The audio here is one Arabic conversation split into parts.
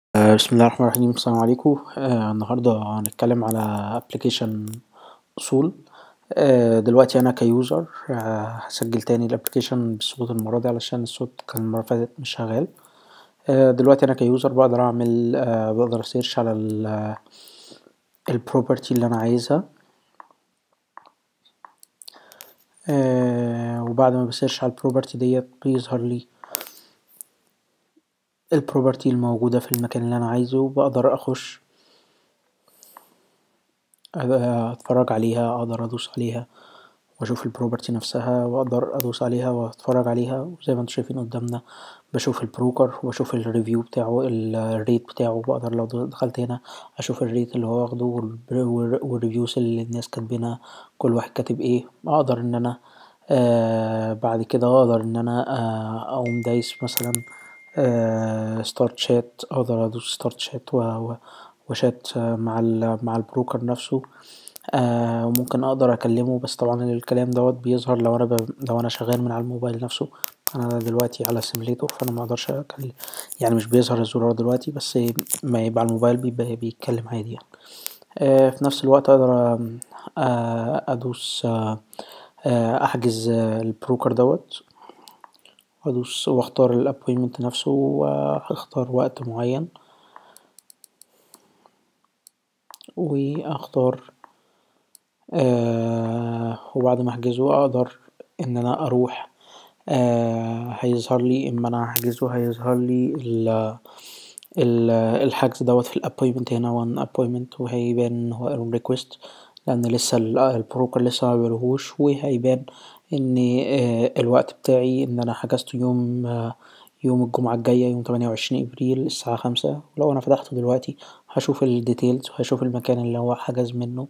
بسم الله الرحمن الرحيم، السلام عليكم. النهاردة هنتكلم على ابلكيشن اصول. دلوقتي انا كيوزر هسجل تاني الابلكيشن بالصوت المرة دي علشان الصوت كان المرة اللي فاتت مش شغال. دلوقتي انا كيوزر بقدر اعمل بقدر اسيرش على البروبرتي اللي انا عايزها. وبعد ما بسيرش على البروبرتي ديت بيظهر لي البروبرتي الموجودة في المكان اللي انا عايزه. بقدر اخش اتفرج عليها، اقدر ادوس عليها واشوف البروبرتي نفسها، واقدر ادوس عليها واتفرج عليها. وزي ما انتم شايفين قدامنا بشوف البروكر وبشوف الريفيو بتاعه، الريت بتاعه. بقدر لو دخلت هنا اشوف الريت اللي هو واخده والريفيوز اللي الناس كاتبينها، كل واحد كاتب ايه. اقدر ان انا بعد كده اقدر ان انا اقوم دايس مثلا ستارت شات. اقدر ادوس ستارت شات وشات مع البروكر نفسه. وممكن اقدر اكلمه، بس طبعا الكلام دوت بيظهر لو انا شغال من على الموبايل نفسه. انا دلوقتي على سيميليتور فانا ما اقدرش اكلم، يعني مش بيظهر الزرار دلوقتي، بس ما يبقى على الموبايل بيبقى بيتكلم عادي يعني. في نفس الوقت اقدر ادوس احجز البروكر دوت، وادوس واختار الابوينتمنت نفسه واختار وقت معين واختار. وبعد ما احجزه اقدر ان انا اروح. هيظهر لي اما انا هحجزه هيظهر لي الحجز دوت في الابوينتمنت هنا وان ابوينتمنت، وهيبان ان هو ريكوست لان لسه البروكر لسه ما عملهوش. وهيبان ان الوقت بتاعي ان انا حجزته يوم الجمعة الجاية، يوم 28 ابريل الساعة 5. ولو انا فتحته دلوقتي هشوف الديتيلز وهشوف المكان اللي هو حجز منه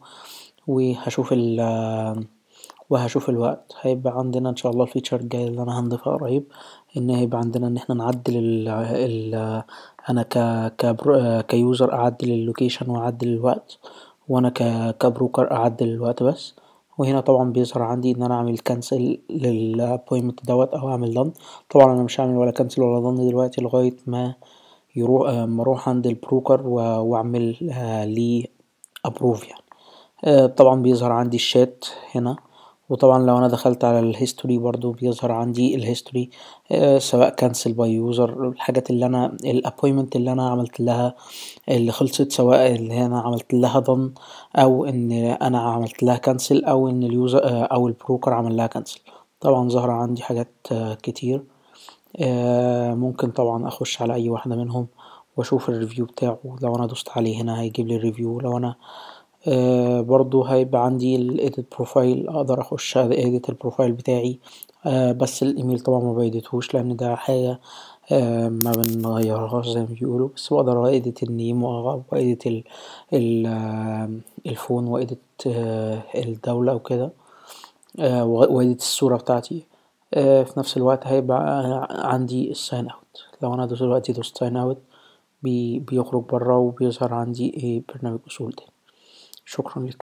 وهشوف الوقت. هيبقى عندنا ان شاء الله الفيتشر الجاي اللي انا هنضيفها قريب، ان هيبقى عندنا ان احنا نعدل انا كيوزر اعدل اللوكيشن واعدل الوقت، وانا كبروكر اعدل الوقت بس. وهنا طبعا بيظهر عندي ان انا اعمل كانسل للابوينتمنت دوت او اعمل دن. طبعا انا مش هعمل ولا كانسل ولا دن دلوقتي لغاية ما ما اروح عند البروكر واعمل ليه ابروف يعني. طبعا بيظهر عندي الشات هنا. وطبعا لو انا دخلت على الهيستوري برضو بيظهر عندي الهيستوري، سواء كانسل باي يوزر، الحاجات اللي انا الابوينتمنت اللي انا عملت لها اللي خلصت، سواء اللي انا عملت لها ضم او ان انا عملت لها كانسل او ان اليوزر او البروكر عمل لها كانسل. طبعا ظهر عندي حاجات كتير. ممكن طبعا اخش على اي واحدة منهم واشوف الريفيو بتاعه. لو انا دوست عليه هنا هيجيب لي الريفيو. لو انا برضو هيبقى عندي الايديت بروفايل، اقدر اخش اديت البروفايل بتاعي. بس الايميل طبعا ما بايديتهوش لان ده حاجة ما بنغيرهاش زي ما بيقولوا. بس بقدر ايديت النيم وايديت الفون وايديت الدولة وكده، وايديت الصورة بتاعتي. في نفس الوقت هيبقى عندي الساين اوت. لو انا دلوقتي دوست ساين اوت بيخرج برا وبيظهر عندي برنامج اصول تاني. شكرا لكم.